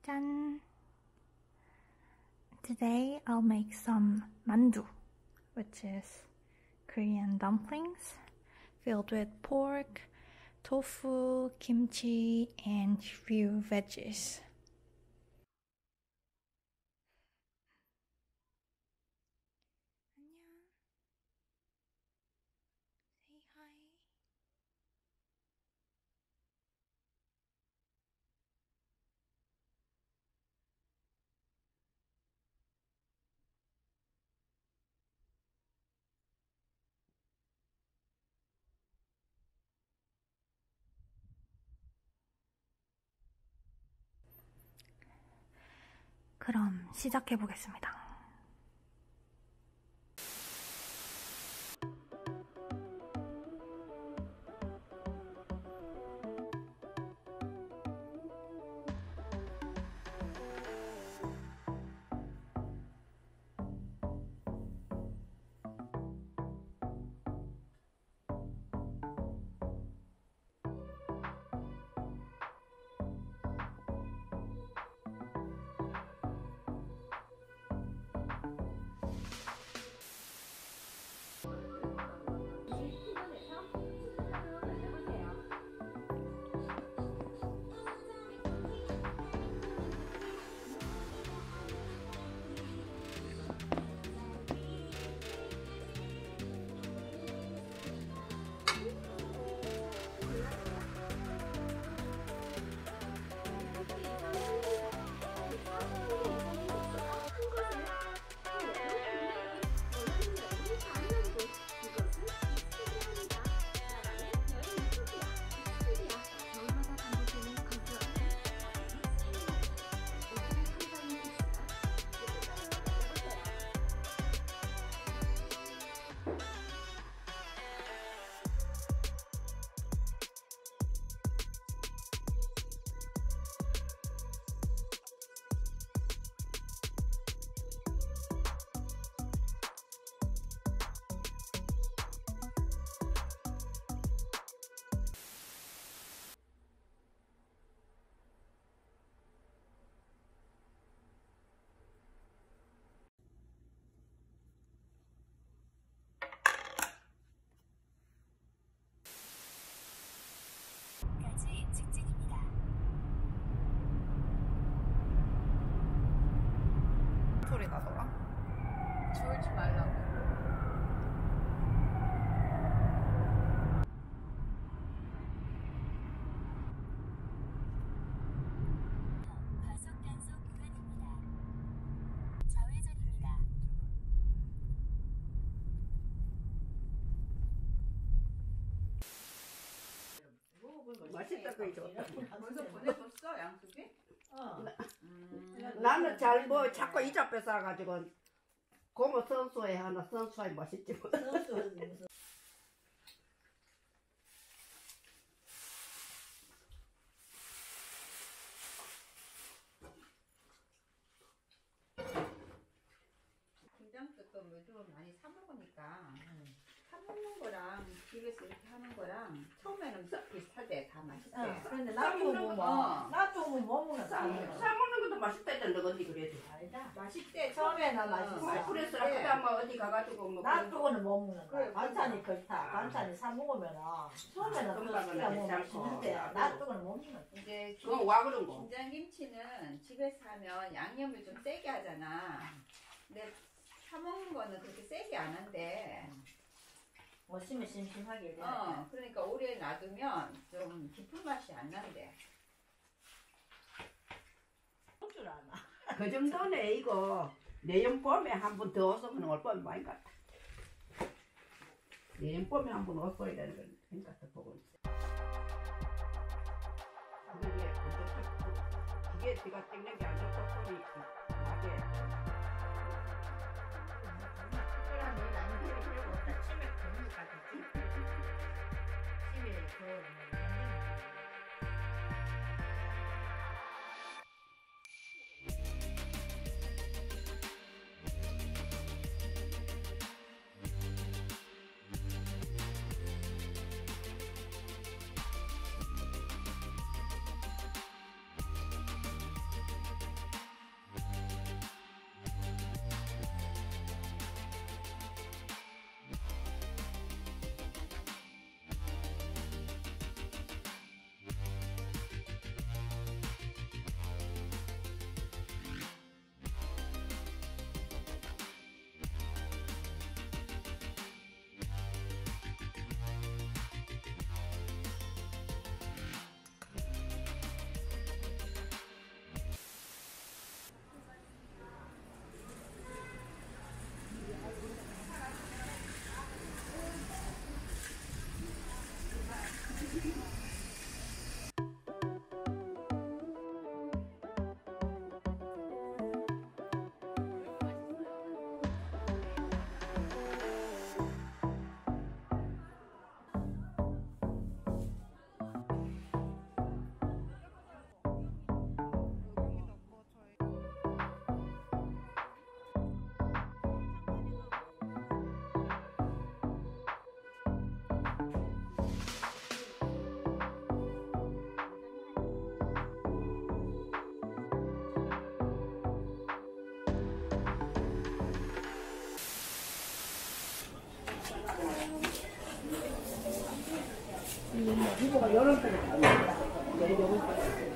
짠! Today I'll make some mandu, which is Korean dumplings filled with pork, tofu, kimchi, and few veggies. Say hi. 그럼 시작해 보겠습니다. 소리 나더라. 졸지 말라고. 과속 단속 구간입니다. 좌회전입니다. 맛있다 그게 좋다. 벌써 보내줬어 양숙이? 나는 잘 뭐 자꾸 이 잡에 싸가지고 고모 선수에 하나 선수에 맛있지 뭐. 김장도 요즘 많이 사 먹으니까 사 먹는 거랑 집에서 이렇게 하는 거랑 처음에는 비슷하대. 다 맛있대. 근데 놔두면 뭐, 놔두면 못 먹는 싸 먹는 것도 맛있다 했던데 어디 그래도. 아니다. 맛있대. 처음에는 맛있어. 그래서 아까 뭐 어디 가가지고 뭐 놔두고는 못 먹는 거야. 그래, 반찬이 그렇다. 반찬이 사 먹으면은 처음에는 그렇게 뭐 맛있는데 놔두고는 못 먹는 거야. 이제 그건 와 그런 거. 김장김치는 집에서 하면 양념을 좀 세게 하잖아. 근데 사 먹는 거는 그렇게 세게 안 한대. 오시면 심심하게 이래. 그러니까 오래 놔두면 좀 깊은 맛이 안 난대. 먹을 줄 아나. 그 정도네 이거. 내년 봄에 한 번 더 와서 그는 올 봄에 많이 갔다. 내년 봄에 한 번 왔어야 되는 건 생각해 보고 있어. 이게 제가 찍는 게 안 좋다 소리 나게. 특별한 일 아닌데 필요가 없다. 치매 병이 가겠지. 집에 그 이거가 요런 때는 안 된다. 요런 때.